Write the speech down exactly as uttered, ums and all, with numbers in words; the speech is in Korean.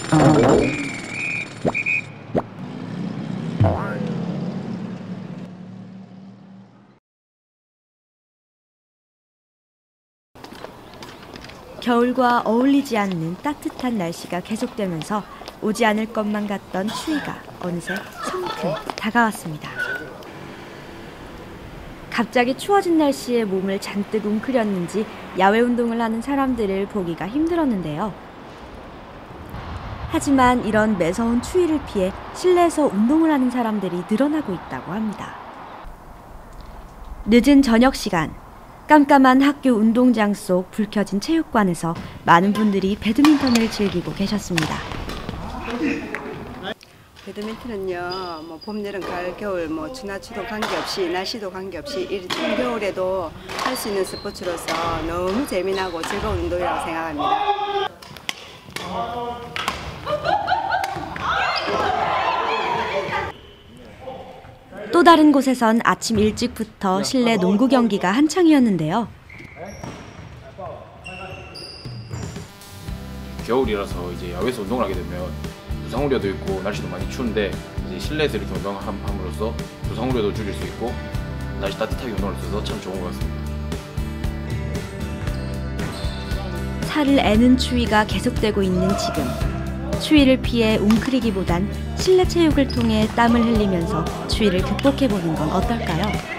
겨울과 어울리지 않는 따뜻한 날씨가 계속되면서 오지 않을 것만 같던 추위가 어느새 성큼 다가왔습니다. 갑자기 추워진 날씨에 몸을 잔뜩 웅크렸는지 야외 운동을 하는 사람들을 보기가 힘들었는데요. 하지만 이런 매서운 추위를 피해 실내에서 운동을 하는 사람들이 늘어나고 있다고 합니다. 늦은 저녁 시간, 깜깜한 학교 운동장 속 불 켜진 체육관에서 많은 분들이 배드민턴을 즐기고 계셨습니다. 배드민턴은요, 뭐 봄, 여름, 가을, 겨울, 뭐 추나 추도 관계없이, 날씨도 관계없이 이 추운 겨울에도 할 수 있는 스포츠로서 너무 재미나고 즐거운 운동이라고 생각합니다. 또 다른 곳에선 아침 일찍부터 실내 농구 경기가 한창이었는데요. 겨울이라서 이제 야외에서 운동을 하게 되면 부상 우려도 있고 날씨도 많이 추운데 이제 실내에서 이렇게 운동함으로써 부상 우려도 줄일 수 있고 날씨 따뜻하게 운동할 수 있어서 참 좋은 것 같습니다. 살을 애는 추위가 계속되고 있는 지금, 추위를 피해 웅크리기보단 실내 체육을 통해 땀을 흘리면서 추위를 극복해보는 건 어떨까요?